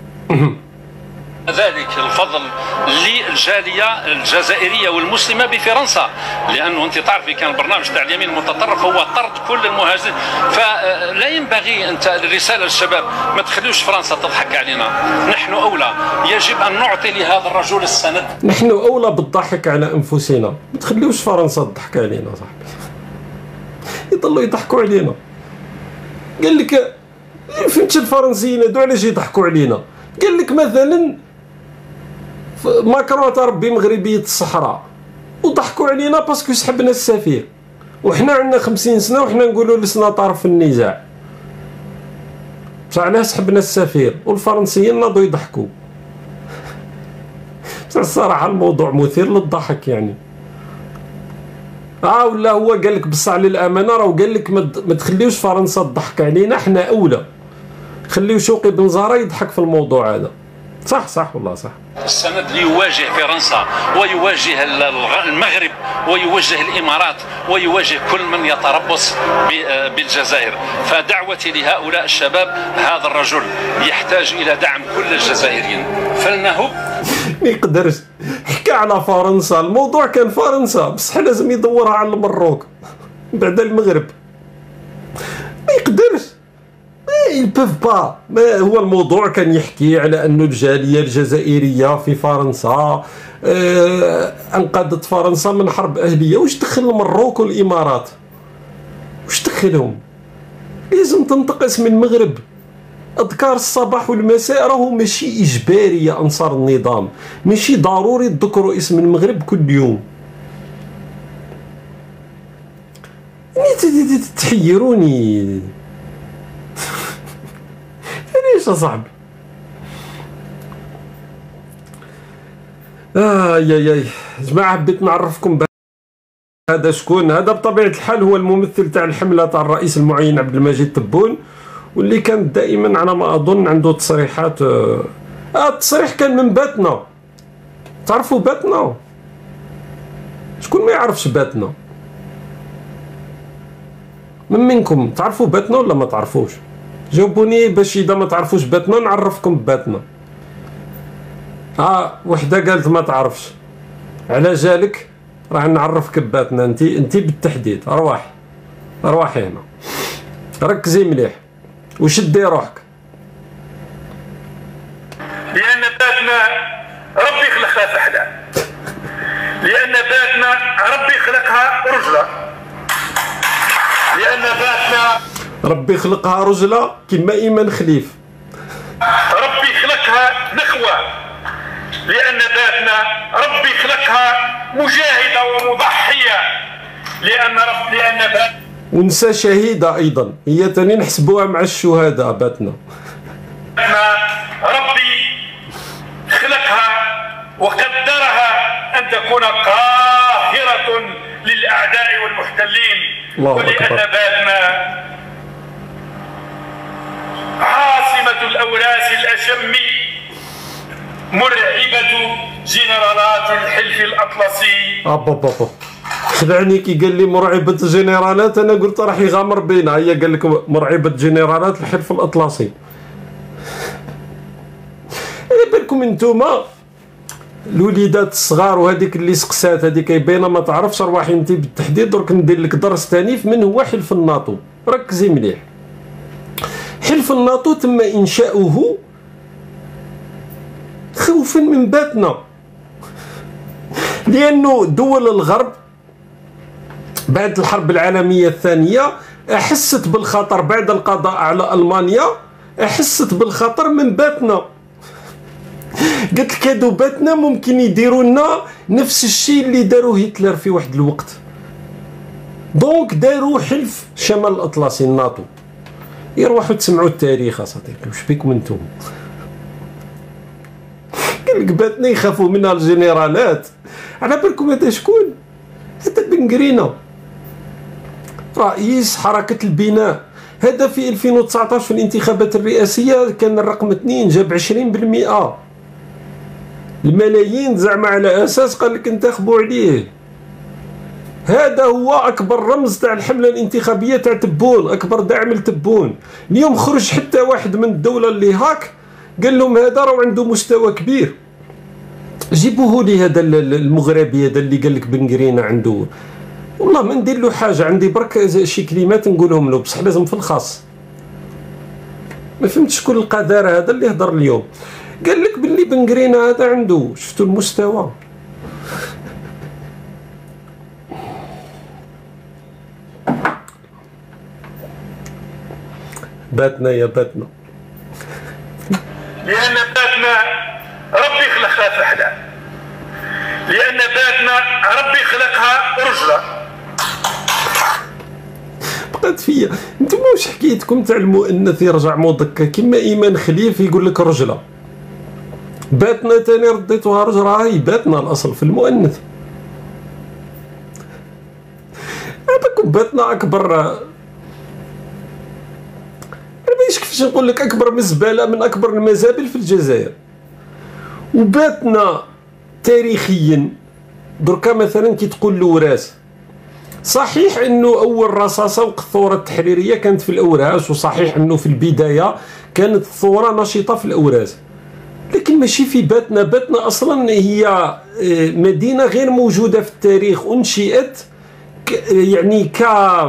ذلك الفضل للجالية الجزائرية والمسلمة بفرنسا، لأنه أنت تعرفي كان البرنامج تاع اليمين المتطرف هو طرد كل المهاجرين، فلا ينبغي أنت الرسالة للشباب ما تخليوش فرنسا تضحك علينا. نحن أولى، يجب أن نعطي لهذا الرجل السند. نحن أولى بالضحك على أنفسنا، ما تخليوش فرنسا تضحك علينا صاحبي. يضلوا يضحكوا علينا. قال لك فهمت الفرنسيين هادو علاش يضحكوا علينا؟ قال لك مثلا ماكرون ربي مغربية الصحراء وضحكوا علينا باسكو سحبنا السفير، وحنا عندنا 50 سنة وحنا نقولوا لسنا طرف في النزاع. بصح علاه سحبنا السفير والفرنسيين ناضوا يضحكوا. بصح الصراحة الموضوع مثير للضحك يعني. ولا هو قال لك بصح للأمانة راه قال لك ما تخليوش فرنسا تضحك علينا، حنا أولى. خليو شوقي بن زهرة يضحك في الموضوع هذا. صح والله صح. السند ليواجه فرنسا ويواجه المغرب ويواجه الامارات ويواجه كل من يتربص بالجزائر. فدعوتي لهؤلاء الشباب، هذا الرجل يحتاج الى دعم كل الجزائريين، فلنهب. ما يقدرش. حكى على فرنسا، الموضوع كان فرنسا بصح لازم يدورها على المروك بعد المغرب. ما يقدرش. يلبوف با. هو الموضوع كان يحكي على أنه الجالية الجزائرية في فرنسا أنقذت فرنسا من حرب أهلية. واش دخل المروك والإمارات؟ واش دخلهم؟ لازم تنطق اسم المغرب. أذكار الصباح والمساء راهو ماشي إجباري يا أنصار النظام، ماشي ضروري تذكروا اسم المغرب كل يوم. تحيروني ليش يا صاحبي؟ يا جماعة حبيت نعرفكم هذا شكون. هذا بطبيعة الحال هو الممثل تاع الحملة تاع الرئيس المعين عبد المجيد تبون، واللي كان دائما على ما أظن عنده تصريحات. التصريح كان من باتنا. تعرفوا باتنا؟ شكون ما يعرفش باتنا؟ منكم تعرفوا باتنا ولا ما تعرفوش؟ جاوبوني باش اذا ما تعرفوش باتنا نعرفكم باتنا. وحده قالت ما تعرفش. على جالك راح نعرفك باتنا انت بالتحديد. ارواحي هنا، ركزي مليح وشدي روحك. لأن باتنا ربي خلقها فحلة، لأن باتنا ربي خلقها رجلة، لأن باتنا ربي خلقها رجلة كما إيمان خليف. ربي خلقها نخوة، لأن باتنا ربي خلقها مجاهدة ومضحية، لأن باتنا ونسى شهيدة أيضا، هي تاني نحسبوها مع الشهداء. باتنا ربي خلقها وقدرها أن تكون قاهرة للأعداء والمحتلين، ولأن باتنا عاصمة الأوراس الأشم، مرعبة جنرالات الحلف الأطلسي. خدعني كي قال لي مرعبة الجنرالات، أنا قلت راح يغامر بينا. هي قال لك مرعبة جنرالات الحلف الأطلسي. على بالكم انتوما الوليدات الصغار وهذيك اللي سقسات هذيك باينه ما تعرفش. رواحي انت بالتحديد. درك ندير لك درس ثاني في من هو حلف الناطو. ركزي مليح. حلف الناطو تم انشاؤه خوفا من باتنا، لانه دول الغرب بعد الحرب العالميه الثانيه احست بالخطر بعد القضاء على المانيا، احست بالخطر من باتنا. قلت لك هادو باتنا ممكن يديروا لنا نفس الشيء اللي داروا هتلر في واحد الوقت. دونك داروا حلف شمال الاطلسي الناطو. يروحوا تسمعوا التاريخ اصاحبي. واش بيكم انتم؟ قال لك باتنا يخافوا منها الجنرالات. على بالكم هذا شكون؟ هذا بن قرينه رئيس حركه البناء. هذا في 2019 في الانتخابات الرئاسيه كان الرقم 2، جاب 20%. الملايين زعما على اساس قال لك انتخبوا عليه. هذا هو اكبر رمز تاع الحمله الانتخابيه تاع تبون، اكبر داعم لتبون. اليوم خرج حتى واحد من الدوله اللي هاك قال لهم هذا راه عنده مستوى كبير. جيبوه لي هذا المغربي هذا اللي قال لك بن قرينه عنده. والله ما ندير له حاجه، عندي برك شي كلمات نقولهم له بصح لازم في الخاص. ما فهمتش شكون القذار هذا اللي هضر اليوم. قال لك باللي بن قرينه هذا عنده، شفتوا المستوى. باتنا يا باتنا. لأن باتنا ربي خلقها فحلة، لأن باتنا ربي خلقها رجلة. بقات فيا انتم واش حكايتكم تاع المؤنث يرجع مضكه كيما ايمان خليف يقول لك رجله. باتنا تاني رديتوها رجله. هاي باتنا الاصل في المؤنث. هذاكم باتنا اكبر. انا مايش كيفاش نقول لك اكبر مزبله من اكبر المزابل في الجزائر. وباتنا تاريخيا دركا مثلا كي تقول الوراس، صحيح انه اول رصاصه وقت الثوره التحريريه كانت في الاوراس، وصحيح انه في البدايه كانت الثوره نشيطه في الاوراس، لكن ماشي في باتنا. باتنا اصلا هي مدينه غير موجوده في التاريخ، انشئت يعني ك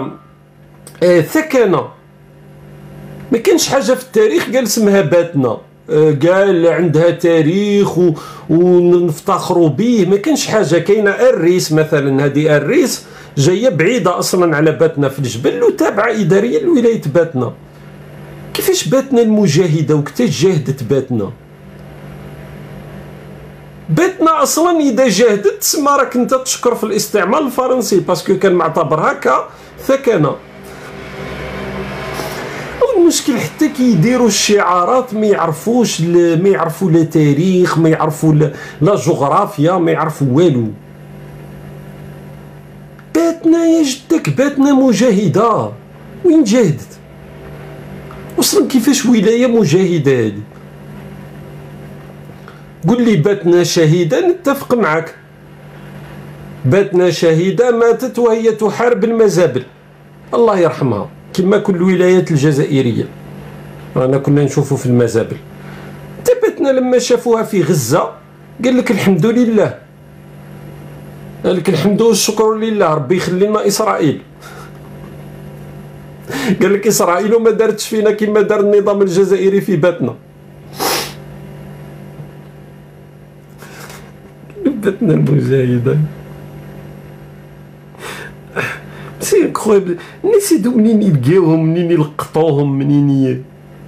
ثكنه. ما كانش حاجه في التاريخ قال اسمها باتنا، قال عندها تاريخ ونفتخروا به. ما كانش حاجه. كاينه الريس مثلا، هذه الريس جايه بعيده اصلا على باتنا في الجبل وتابعه اداريا لولايه باتنا. كيفاش باتنا المجاهده وكيفاش جاهدت باتنا؟ باتنا اصلا اذا جاهدت تسمى راك انت تشكر في الاستعمار الفرنسي، باسكو كان معتبرها كثكنه. المشكل حتى كي يديروا الشعارات ما يعرفوا لا تاريخ، ما يعرفوا لا جغرافيا، ما يعرفوا والو. باتنا يا جدك، باتنا مجاهده. وين جاهدت اصلا؟ كيفاش ولايه مجاهده هذه؟ قول لي باتنا شهيده نتفق معك. باتنا شهيده ماتت وهي تحارب المزابل، الله يرحمها، كما كل الولايات الجزائريه رانا كنا نشوفوا في المزابل. باتنا لما شافوها في غزه قال لك الحمد لله. قال لك الحمد والشكر لله ربي يخلي لنا اسرائيل. قال لك اسرائيل وما دارتش فينا كما دار النظام الجزائري في باتنا. باتنا المجاهده سي انكرويبل. الناس هادو منين يلقاوهم، منين يلقطوهم، منين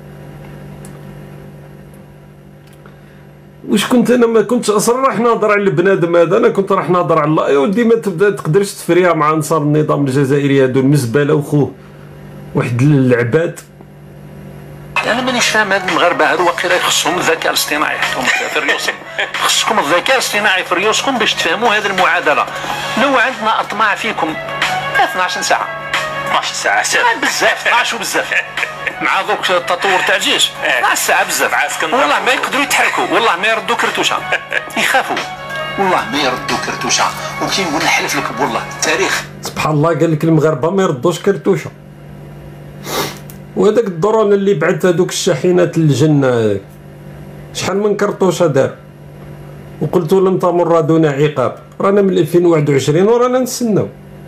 واش كنت انا ما كنتش اصلا راح نهضر على البنادم هذا، انا كنت راح نهضر على الله. يا ودي ما تقدرش تفريها مع انصار النظام الجزائري هادو المزبله وخوه واحد العباد. انا مانيش فاهم هاد المغاربه هادو واقيلا خصهم الذكاء الاصطناعي في ريوسهم. خصكم الذكاء الاصطناعي في ريوسكم باش تفهموا هذه المعادله. لو عندنا اطماع فيكم 12 ساعه 12 ساعه بزاف 12 وبزاف مع دوك التطور تاع الجيش 12 ساعه بزاف. والله ما يقدروا يتحركوا، والله ما يردوا كرتوشه، يخافوا والله ما يردوا كرتوشه. وكي نقول نحلف لك بالله التاريخ سبحان الله قال لك المغاربه ما يردوش كرتوشه. وهذاك الدرون اللي بعث هذوك الشاحنات للجنه شحال من كرتوشه دار، وقلت لن تمر دون عقاب. رانا من 2021 ورانا نستناو.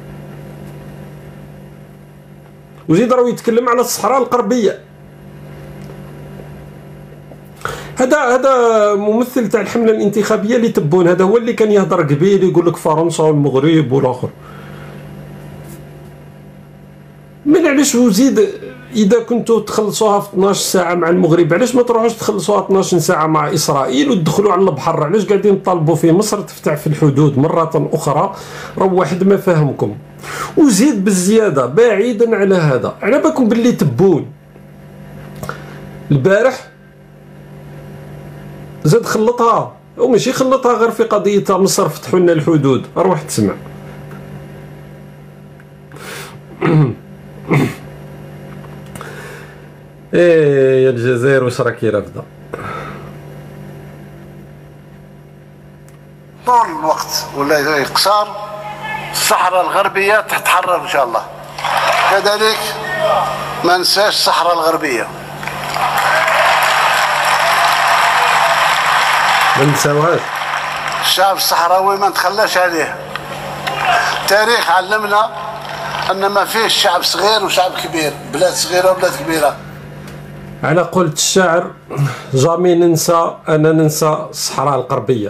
وزيد راهو يتكلم على الصحراء الغربيه. هذا ممثل تاع الحمله الانتخابيه اللي تبون، هذا هو اللي كان يهضر قبيل يقول لك فرنسا والمغرب والاخر. من علاش وزيد اذا كنتوا تخلصوها في 12 ساعه مع المغرب علاش ما تروحوش تخلصوها 12 ساعه مع اسرائيل وتدخلوا على البحر؟ علاش قاعدين تطالبوا في مصر تفتح في الحدود مره اخرى؟ راه واحد ما فاهمكم. وزيد بالزياده بعيدا على هذا، على بالكم باللي تبون البارح زاد خلطها، وماشي خلطها غير في قضيه مصر فتحوا لنا الحدود. روح تسمع. ايه يا الجزائر واش راكي رافضه؟ طول الوقت ولا يقصر الصحراء الغربيه تتحرر ان شاء الله. كذلك ما ننساش الصحراء الغربيه، ما نساوهاش. الشعب الصحراوي ما نتخلاش عليه. التاريخ علمنا ان ما فيش شعب صغير وشعب كبير، بلاد صغيره وبلاد كبيره. على قولة الشاعر جامي ننسى، انا ننسى الصحراء الغربيه.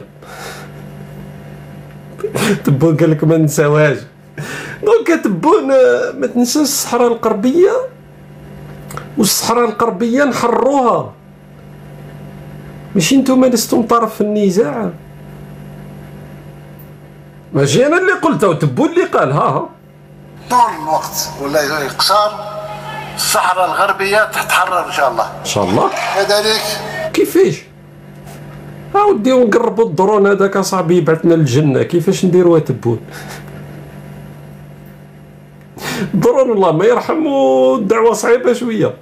تبون قال لك ما ننساوهاش. دونك تبون ما تنساش الصحراء الغربيه، والصحراء الغربيه نحرروها. ماشي نتوما لستم طرف في النزاع. ماشي انا اللي قلتها وتبون اللي قالها. طول الوقت ولا يقصر الصحراء الغربيه تتحرر ان شاء الله. ان شاء الله. كذلك كيفاش؟ ودي ونقربوا الدرون هذاك اصاحبي يبعثنا للجنه، كيفاش نديروها تبون؟ الدرون والله ما يرحم، والدعوه صعيبه شويه.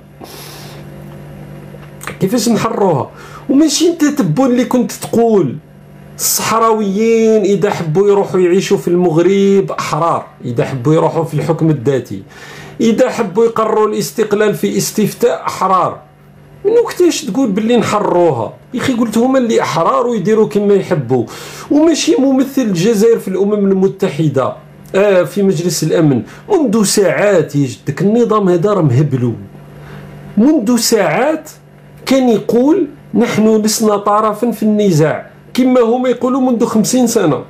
كيفاش نحروها؟ وماشي انت تبون اللي كنت تقول الصحراويين اذا حبوا يروحوا يعيشوا في المغرب احرار، اذا حبوا يروحوا في الحكم الذاتي، اذا حبوا يقرروا الاستقلال في استفتاء احرار. من وقتاش تقول باللي نحروها؟ يا اخي قلت هما اللي احرار ويديروا كما يحبوا. وماشي ممثل الجزائر في الامم المتحده في مجلس الامن منذ ساعات يجدك النظام هذا راه مهبلو. منذ ساعات كان يقول نحن لسنا طرفا في النزاع كما هما يقولوا منذ 50 سنه.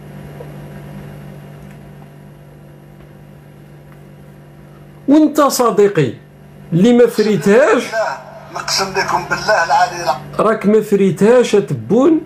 وانت صديقي اللي ما فريتهاش، نقسم لكم بالله العلي راك ما فريتهاش تبون.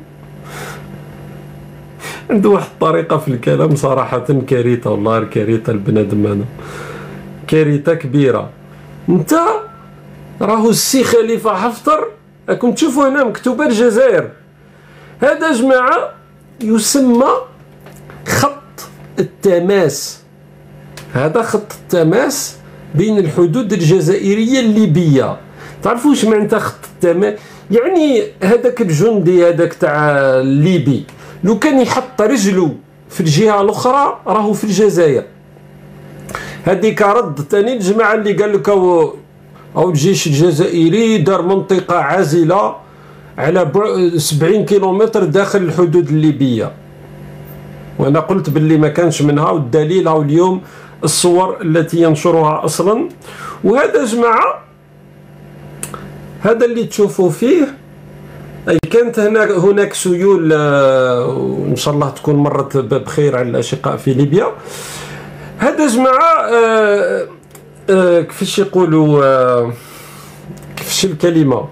عنده واحد الطريقه في الكلام صراحه كارثه، والله الكارثه البنادم هذا كارثه كبيره. انت راهو السي خليفه حفتر راكم تشوفوا هنا مكتوبه الجزائر. هذا جماعه يسمى خط التماس. هذا خط التماس بين الحدود الجزائريه الليبيه. تعرفوا واش معنى خط التماس؟ يعني هذاك الجندي هذاك تاع الليبي لو كان يحط رجله في الجهه الاخرى راهو في الجزائر. هذيك رد ثاني الجماعه اللي قال لك او الجيش الجزائري دار منطقه عازله على 70 كيلومتر داخل الحدود الليبيه. وانا قلت باللي ما كانش منها، والدليل هو اليوم الصور التي ينشرها اصلا. وهذا جماعه هذا اللي تشوفوا فيه، اي كانت هناك سيول، وان شاء الله تكون مرت بخير على الاشقاء في ليبيا. هذا جماعه كيفاش يقولوا، كيفاش الكلمه،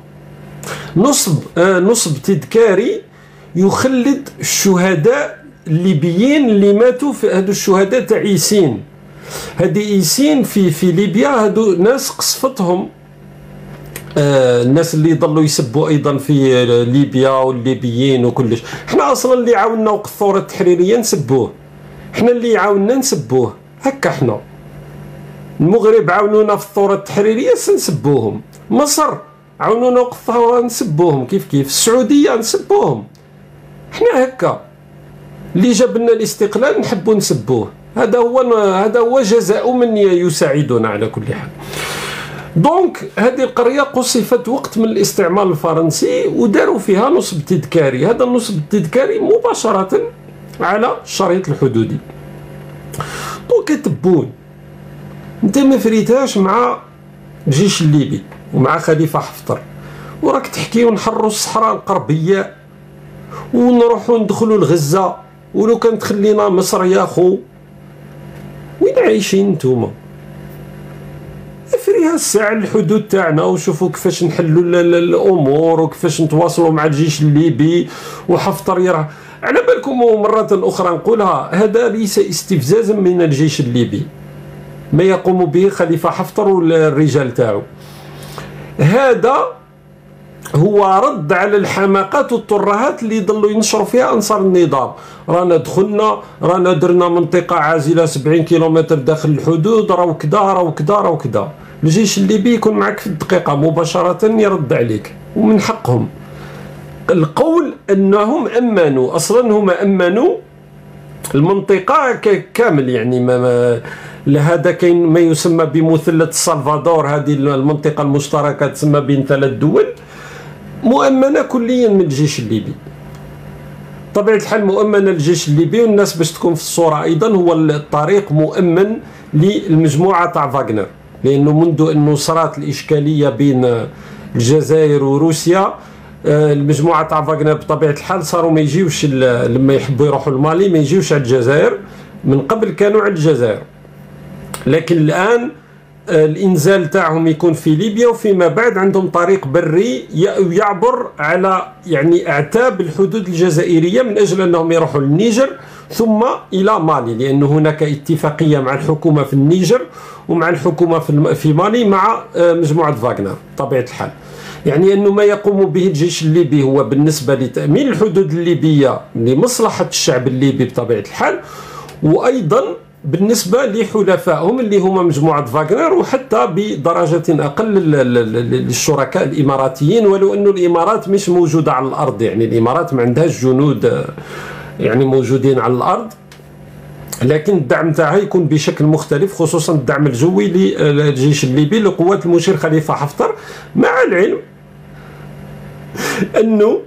نصب تذكاري يخلد الشهداء الليبيين اللي ماتوا. في هادو الشهداء تاع ايسين، هادي ايسين في ليبيا، هادو ناس قصفتهم الناس اللي ضلوا يسبوا ايضا في ليبيا والليبيين وكلش. حنا اصلا اللي عاونا وقت الثوره التحريريه نسبوه، حنا اللي عاونا نسبوه هكا. حنا المغرب عاونونا في الثوره التحريريه نسبوهم، مصر عاونونا وقت الثوره نسبوهم، كيف السعوديه نسبوهم. حنا هكا اللي جاب لنا الاستقلال نحبوا نسبوه. هذا هو جزاء من يساعدنا على كل حال. دونك هذه القريه قصفت وقت من الاستعمار الفرنسي وداروا فيها نصب تذكاري. هذا النصب التذكاري مباشره على الشريط الحدودي. دونك كتبون انت ما فريتهاش مع الجيش الليبي ومع خليفه حفتر، وراك تحكي ونحروا الصحراء الغربيه ونروحوا ندخلوا لغزه، ولو كان تخلينا مصر يا خو. وين عايشين نتوما؟ افريها الساعه الحدود تاعنا وشوفوا كيفاش نحلوا الامور وكيفاش نتواصلوا مع الجيش الليبي وحفتر يرى. على بالكم مرة اخرى نقولها، هذا ليس استفزازا من الجيش الليبي ما يقوم به خليفه حفتر والرجال تاعو، هذا هو رد على الحماقات والترهات اللي ضلوا ينشروا فيها انصار النظام. رانا دخلنا، رانا درنا منطقه عازله 70 كيلومتر داخل الحدود، راهو كذا راهو كذا راهو كذا. الجيش الليبي يكون معك في الدقيقه مباشره يرد عليك، ومن حقهم القول انهم امنوا. اصلا هما امنوا المنطقه كامل، يعني لهذا كاين ما يسمى بمثلث سلفادور، هذه المنطقه المشتركه تسمى بين 3 دول، مؤمنه كليا من الجيش الليبي. طبيعه الحال مؤمنه للجيش الليبي، والناس باش تكون في الصوره ايضا هو الطريق مؤمن للمجموعه تاع فاغنر، لانه منذ انه صارت الاشكاليه بين الجزائر وروسيا، المجموعه تاع فاغنر بطبيعه الحال صاروا ما يجيوش لما يحبوا يروحوا لمالي ما يجيوش على الجزائر. من قبل كانوا على الجزائر، لكن الان الانزال تاعهم يكون في ليبيا، وفيما بعد عندهم طريق بري يعبر على يعني اعتاب الحدود الجزائريه من اجل انهم يروحوا للنيجر ثم الى مالي، لان هناك اتفاقيه مع الحكومه في النيجر ومع الحكومه في مالي مع مجموعه فاغنر. بطبيعه الحال يعني انه ما يقوم به الجيش الليبي هو بالنسبه لتامين الحدود الليبيه لمصلحه الشعب الليبي بطبيعه الحال، وايضا بالنسبه لحلفائهم اللي هما مجموعه فاغنر، وحتى بدرجه اقل للشركاء الاماراتيين، ولو انه الامارات مش موجوده على الارض، يعني الامارات ما عندهاش جنود يعني موجودين على الارض، لكن الدعم تاعها يكون بشكل مختلف، خصوصا الدعم الجوي للجيش الليبي لقوات المشير خليفه حفتر، مع العلم انه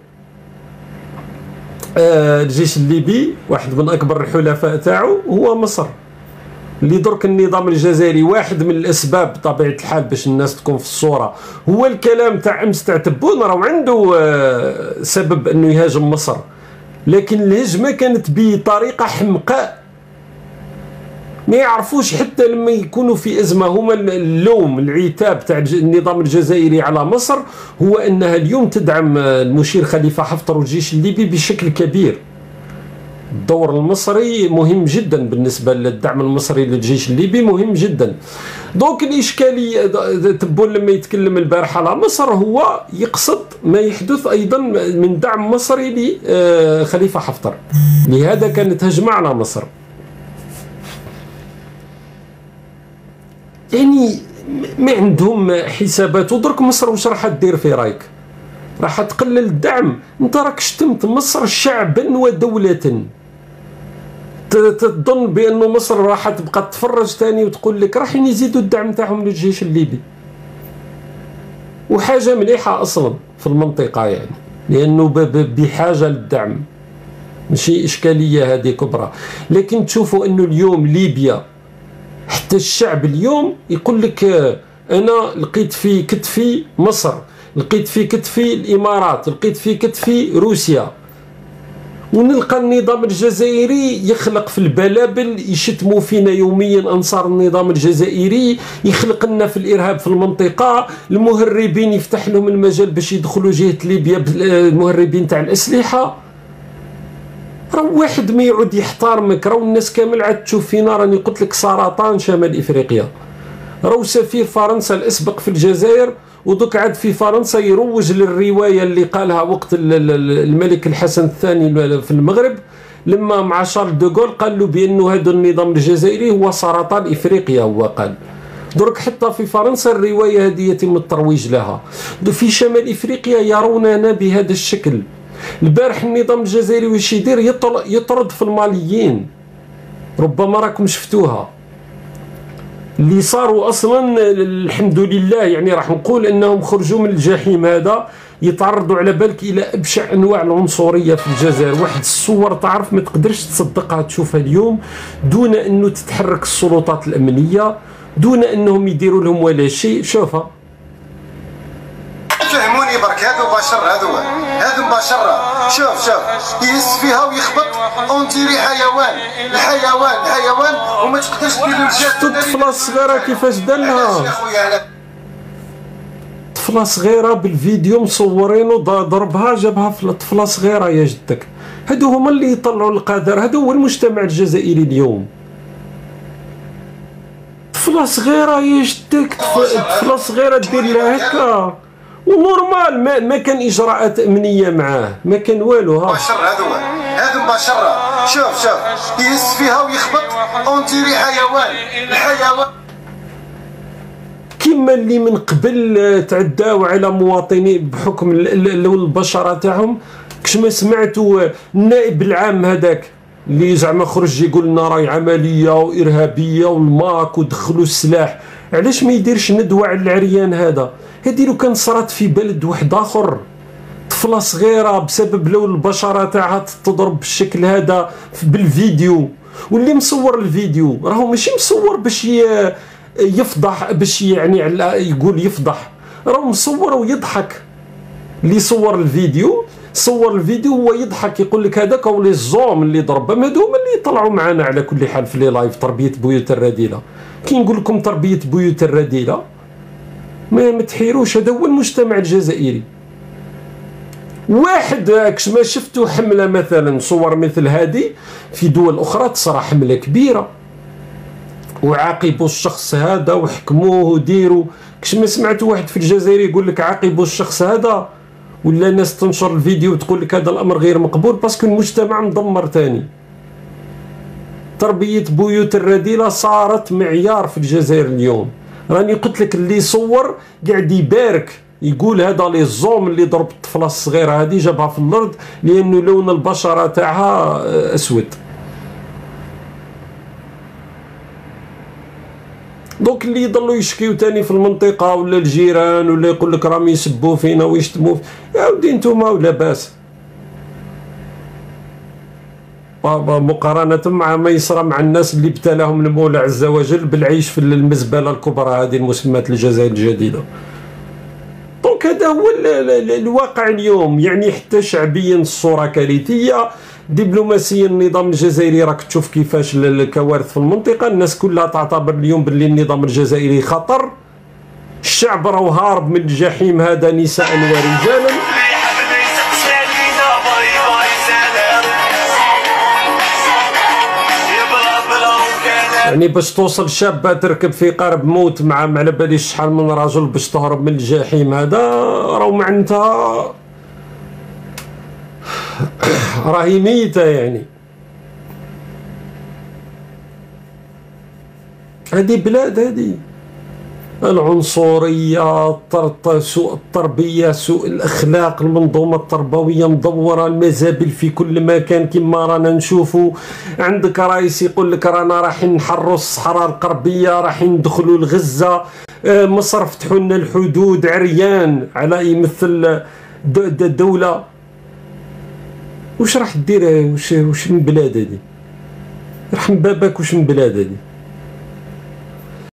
الجيش الليبي واحد من اكبر الحلفاء تاعو هو مصر، اللي درك النظام الجزائري واحد من الاسباب بطبيعه الحال باش الناس تكون في الصوره هو الكلام تاع امس تاع تبون، راه عنده سبب انه يهاجم مصر، لكن الهجمه كانت بطريقه حمقاء. ما يعرفوش حتى لما يكونوا في ازمه هما اللوم العتاب تاع النظام الجزائري على مصر هو انها اليوم تدعم المشير خليفه حفتر والجيش الليبي بشكل كبير. الدور المصري مهم جدا بالنسبه للدعم المصري للجيش الليبي مهم جدا. دونك الاشكاليه تبون لما يتكلم البارحه على مصر هو يقصد ما يحدث ايضا من دعم مصري لخليفه حفتر، لهذا كانت هجمه على مصر. يعني ما عندهم حسابات. ودرك مصر واش راح دير في رايك؟ راح تقلل الدعم؟ انت راك شتمت مصر شعبا ودولة، تظن بان مصر راح تبقى تفرج ثاني وتقول لك راح يزيدوا الدعم تاعهم للجيش الليبي؟ وحاجه مليحه اصلا في المنطقه يعني، لانه بحاجه للدعم ماشي اشكاليه هذه كبرى. لكن تشوفوا انه اليوم ليبيا حتى الشعب اليوم يقول لك انا لقيت في كتفي مصر، لقيت في كتفي الامارات، لقيت في كتفي روسيا، ونلقى النظام الجزائري يخلق في البلابل، يشتموا فينا يوميا انصار النظام الجزائري، يخلق لنا في الارهاب في المنطقه، المهربين يفتح لهم المجال باش يدخلوا جهه ليبيا، المهربين تاع الاسلحه. راه واحد ما يعود يحترمك، راه الناس كامل عاد تشوف فينا، راني قلت لك سرطان شمال افريقيا. راهو سفير فرنسا الاسبق في الجزائر، ودوك عاد في فرنسا يروج للروايه اللي قالها وقت الملك الحسن الثاني في المغرب، لما مع شارل دوغول قال له بانه هذا النظام الجزائري هو سرطان افريقيا. هو قال درك حتى في فرنسا الروايه هذه يتم الترويج لها. في شمال افريقيا يروننا بهذا الشكل. البارح النظام الجزائري واش يدير؟ يطرد في الماليين، ربما راكم شفتوها اللي صاروا اصلا. الحمد لله يعني راح نقول انهم خرجوا من الجحيم هذا، يتعرضوا على بالك الى ابشع انواع العنصريه في الجزائر. واحد الصور تعرف ما تقدرش تصدقها تشوفها اليوم دون انه تتحرك السلطات الامنيه، دون انهم يديروا لهم ولا شيء. شوفها فهموني برك، هذا بشر، هذا بشر. شوف يهز فيها ويخبط اونتيري حيوان، الحيوان وما تقدرش دير له الجهد. الطفله الصغيره كيفاش دار لها، طفله صغيره بالفيديو مصورينه ضربها، جابها في طفله صغيره. يا جدك هادو هما اللي يطلعوا القدر، هذا هو المجتمع الجزائري اليوم. طفله صغيره يا جدك، طفله صغيره دير لها هكا ونورمال، ما كان اجراءات امنيه معاه، ما كان والو. بشر هذا بشر. شوف يهز فيها ويخبط اونتيري حيوان، الحيوان كيما اللي من قبل تعداو على مواطنين بحكم البشره تاعهم. كش ما سمعتوا النائب العام هذاك اللي زعما خرج يقول لنا راهي عمليه وارهابيه والماك ودخلوا السلاح، علاش ما يديرش ندوه على العريان هذا؟ هذه لو كان صرات في بلد واحد اخر، طفله صغيره بسبب لون البشره تاعها تضرب بالشكل هذا بالفيديو، واللي مصور الفيديو راهو ماشي مصور باش يفضح، باش يعني يقول يفضح، راهو مصور ويضحك. اللي صور الفيديو هو يضحك، يقول لك هذاك هو لي زوم اللي ضربهم، هذو هما اللي يطلعوا معنا على كل حال في لي لايف. تربيه بيوت الرذيله، كي نقول لكم تربيه بيوت الرذيله ما تحيروش، هذا هو المجتمع الجزائري. واحد كش ما شفتوا حمله مثلا، صور مثل هذه في دول اخرى تصرى حمله كبيره وعاقبوا الشخص هذا وحكموه وديروا. كش ما سمعتوا واحد في الجزائر يقول لك عاقبوا الشخص هذا، ولا الناس تنشر الفيديو وتقول لك هذا الامر غير مقبول باسكو المجتمع مدمر تاني. تربيه بيوت الرذيله صارت معيار في الجزائر اليوم. راني قلت لك اللي صور قاعد يبارك، يقول هذا لي زوم اللي ضرب الطفله الصغيره هذه جابها في الارض لانه لون البشره تاعها اسود. دوك اللي يضلوا يشكيو تاني في المنطقه ولا الجيران ولا يقول لك راهم يسبوا فينا ويشتموا يا ودي نتوما ولا باس، مقارنه مع ما يصرى مع الناس اللي ابتلاهم المولى عز وجل بالعيش في المزبله الكبرى هذه المسمات الجزائر الجديده. دونك هذا هو الواقع اليوم. يعني حتى شعبيا الصوره كارثيه، دبلوماسيا النظام الجزائري راك تشوف كيفاش الكوارث في المنطقه. الناس كلها تعتبر اليوم باللي النظام الجزائري خطر. الشعب راهو هارب من الجحيم هذا نساء ورجالا. يعني باش توصل شابه تركب في قارب موت مع ما على باليش شحال من رجل باش تهرب من الجحيم هذا، راهو معناتها راهي ميته. يعني هذه بلاد، هذه العنصريه، سوء التربيه، سوء الاخلاق، المنظومه التربويه مدوره، المزابل في كل مكان كما رانا نشوفوا. عندك رئيس يقول لك رانا رايحين نحرروا الصحراء الغربيه، رايحين ندخلوا لغزه، مصر فتحوا لنا الحدود، عريان على يمثل الدوله. واش راح دير؟ واش من بلاد هادي؟ يرحم باباك واش من بلاد هادي؟